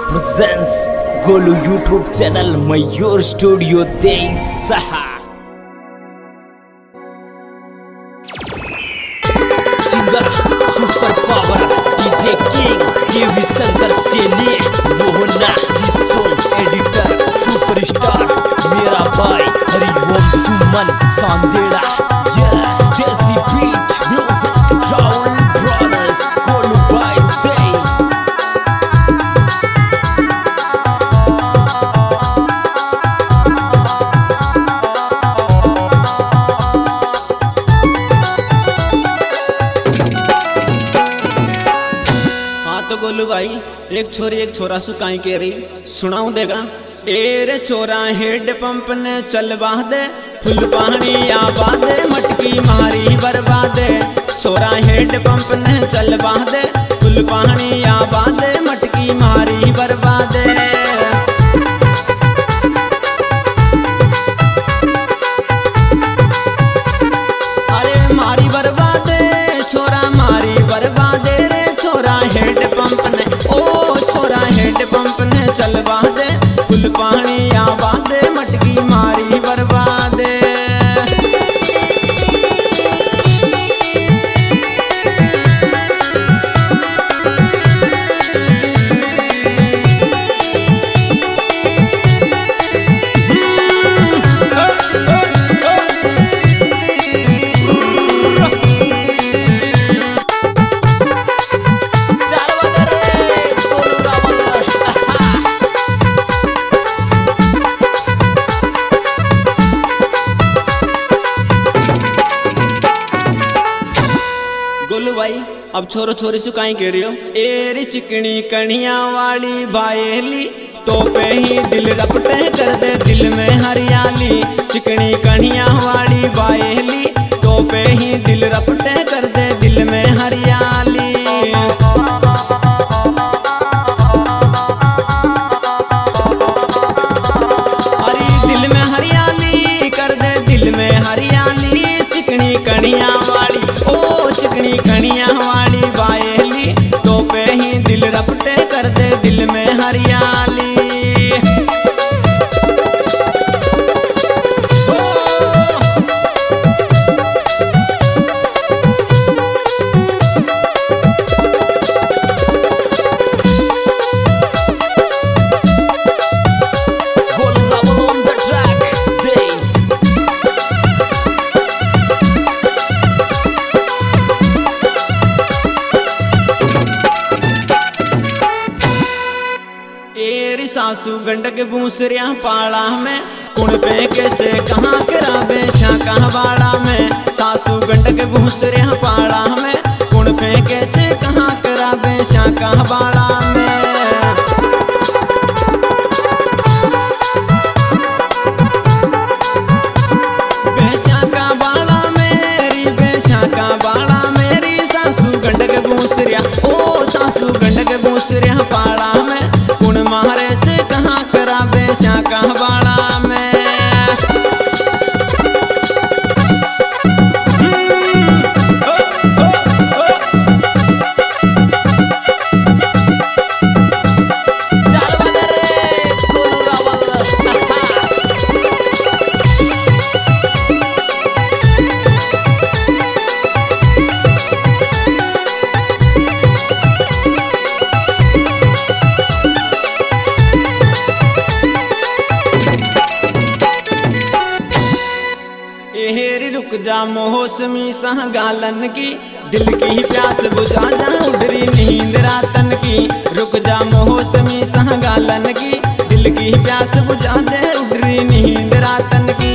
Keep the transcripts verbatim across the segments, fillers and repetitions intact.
presents Golu YouTube channel Mayur studio देसहा। Singer super power DJ king KV Shankar सेने मोहना song editor superstar मेरा भाई हरिओम सुमन सांदेड़ा देसी बीट म्यूजिक राउल ब्रदर्स गोलू भाई दे। तो गोलू भाई एक छोरी एक छोरा सु काई कह रही सुनाऊं देगा। एरे छोरा हेड पंप ने चलवा दे फुल पानी आवा दे मटकी मारी बर्बाद। छोरा हेड पंप ने चलवा दे फुल पानी आवा दे मटकी मारी बर्बाद। अरे मारी बर्बाद छोरा मारी बर्बाद रे छोरा हेड पंप ने ओ छोरा हेड पंप ने चलवा दे फुल पानी आवा दे मटकी मारी बर्बाद। गोलू भाई अब छोरो छोरी सु काई कह रही हो। एरी चिकनी कणिया वाली बायली तो पे ही दिल रपटे कर दे दिल में हरियाली। चिकनी कणिया वाली बायली तो पे ही दिल रपटे कर दे दिल में हरियाली। अरे दिल में हरियाली कर दे दिल में हरियाली। चिकनी कणिया वाली ओ चिकनी कणिया वाली बायली तो पे ही दिल रपटे कर दे दिल में हरियाली। सासू गंडक भूसरिया पाला में कुण पे के चे कहाँ कराबे छा कहाँ बाड़ा में। सासू गंडक भूसरिया पाला में कुण पे के चे कहाँ कराबे छा कहाँ बाड़ा में। बेशा का बाड़ा मेरी बेशा का बाड़ा मेरी सासू गंडक भूसरिया ओ सासू गंडक भूसरिया पाला में कुण मारे चे कहाँ कराबे श्या कहाँ बाड़ा में। रुक जा मौसमी सह गालन की दिल की प्यास बुझा जा उधरी नींद रातन की। रुक जा मौसमी सह गालन की दिल की प्यास बुझा दे उधरी नींद रातन की।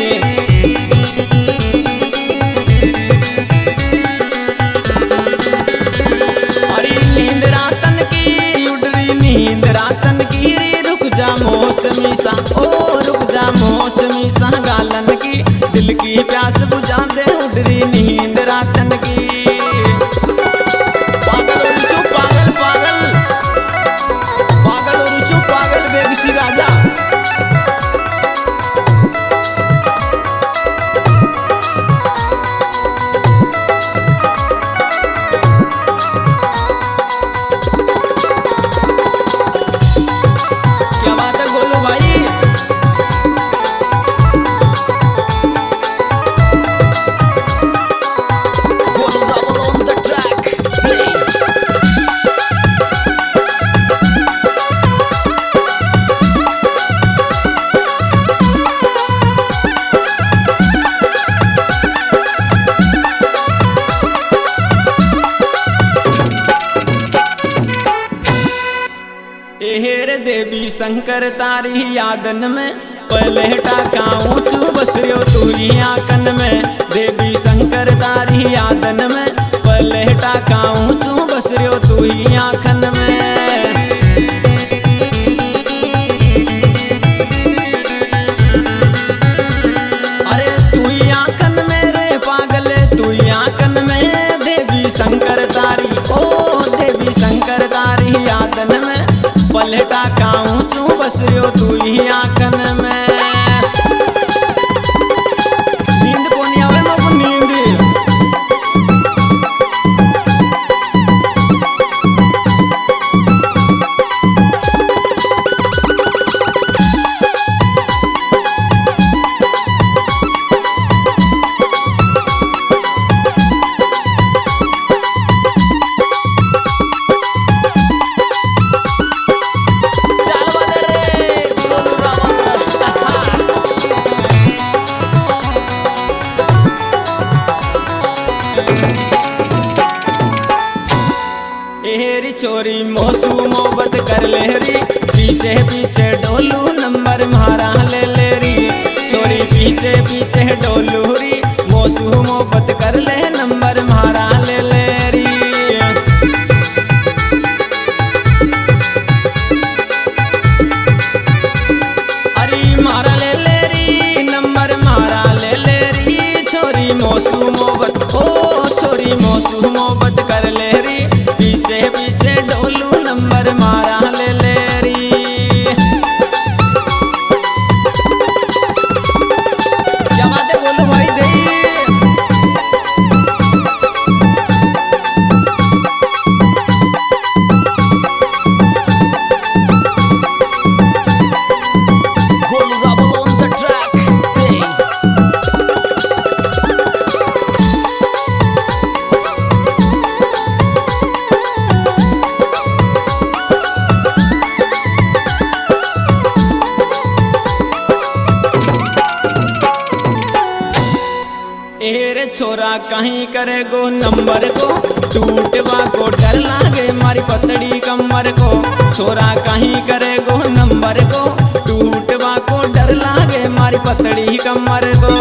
अरे नींद रातन की उधरी नींद रातन की रे रुक जा मौसमी सा ओ रुक जा मौसमी सह गालन की दिल की प्यास बुझा दे उधरी नींद रातन की। पागल उचू पागल पागल पागल उचू पागल बेगसी राजा। एहेर देवी शंकर तारी यादन में पहले टाकाऊं चू बस रियो तू ही आकन में। देवी शंकर तारी यादन में पहले टाकाऊं चू बस रियो तू ही आखन में। अरे तू ही आखन में रे पागल तू ही आखन में देवी शंकर तारी ओ देवी शंकर तारी यादन में पलटा काऊं चू बस रियो तू ही आकन में। नींद को नहीं आवे ना नींद। एहरी चोरी मोसू मोहब्बत कर ले री पीछे पीछे डोलू नंबर मारा ले ले री। चोरी पीछे पीछे डोलू री मोसू मोहब्बत कर ले नंबर मारा ले ले री। अरे मारा ले ले री नंबर मारा ले ले री। छोरी मोसू मोहब्बत ओ छोरी मोसू मोहब्बत कर ले री पीछे पीछे डोलू नंबर मारा ले ले री। क्या बात है बोलो भाई दे। Golu Rabble on the track. Hey. एरे छोरा कहीं करे गो नंबर को टूटवा को डर लागे मारी पतड़ी कमर को। छोरा कहीं करे गो नंबर को टूटवा को डर लागे मारी पतड़ी कमर को।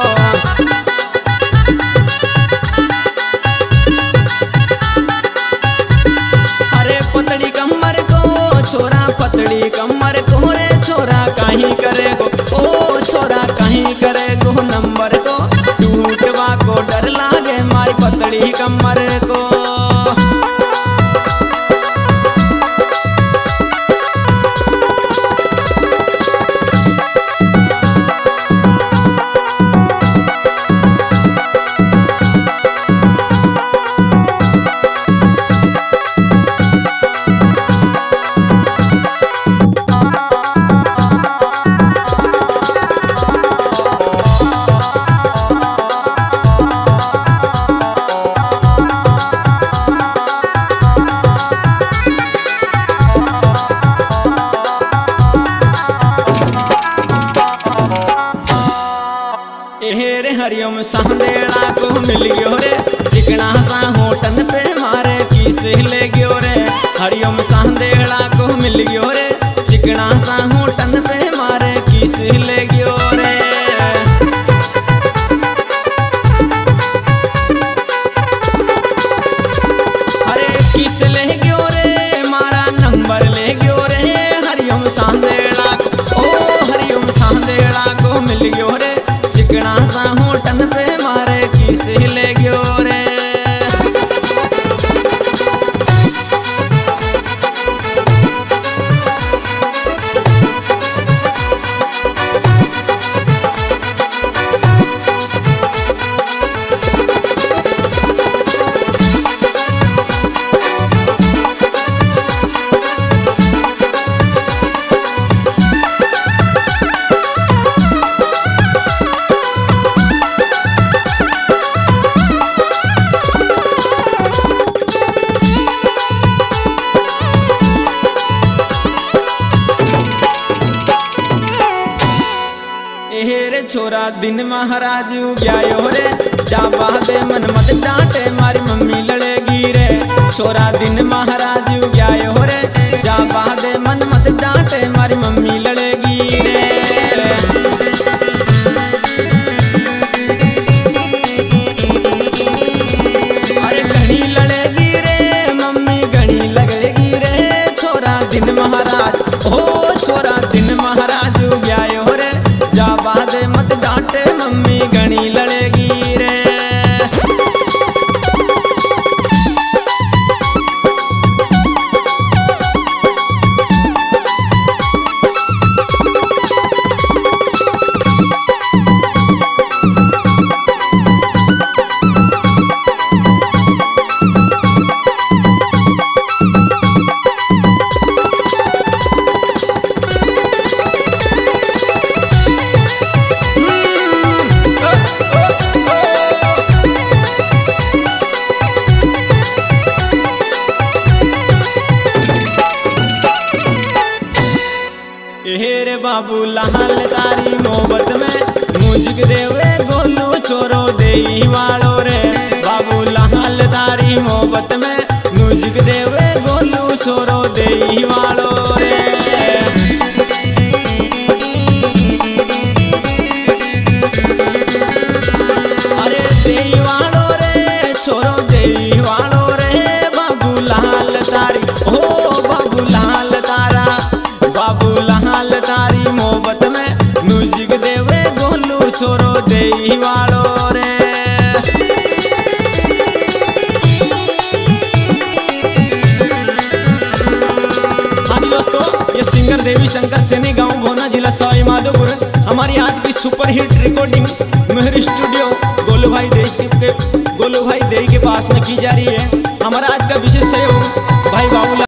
अरे पतड़ी कमर को छोरा पतड़ी कमर को रे छोरा कहीं करे गो ओ छोरा कहीं करे गो नंबर को टूटवा को डर लागे मारी पतड़ी कमर को। एहेरे हरिओम सांदेड़ा को मिल गयो रे चिकना सा होटन पे मारे किस ले गयो रे। हरिओम सांदेड़ा को मिल गयो रे चिकना सा होटन पे मारे किस ले गयो रे। अरे किस ले गयो रे मारा नंबर ले गयो रे। हरिओम सांदेड़ा को ओ हरिओम सांदेड़ा को मिल गयो रे चिकना सा होटन पे मारे किस ले गयो रे। छोरा दिन महाराज उग्यायो रे जाबा दे मन मत डांटे मारी मम्मी लड़ेगी रे। छोरा दिन महाराज उग्यायो रे जाबा दे मन दिन महाराज हो छोरा दिन महाराज गया हो रे जा बादे मत डांटे मम्मी घनी लड़ेगी रे। हेरे बाबू लाल तारी मोहब्बत में मुझक देवे गोलू छोरो देई वालो रे बाबू लाल तारी मोहब्बत में मुझक देवे गोलू छोरो देई वालो रे। अरे देई वालो रे छोरो देई वालो रे बाबू लाल तारी ओ बाबू लाल तारा बाबू लाल तारी मोहब्बत में म्यूजिक देवे गोलू छोरो देई वालो रे। हाँ जी दोस्तों, ये सिंगर देवी शंकर सैनी गांव भोना जिला सवाई माधोपुर हमारी आज की super hit recording Mehar studio Golu भाई देश के गोलू भाई देई के पास में की जा रही है।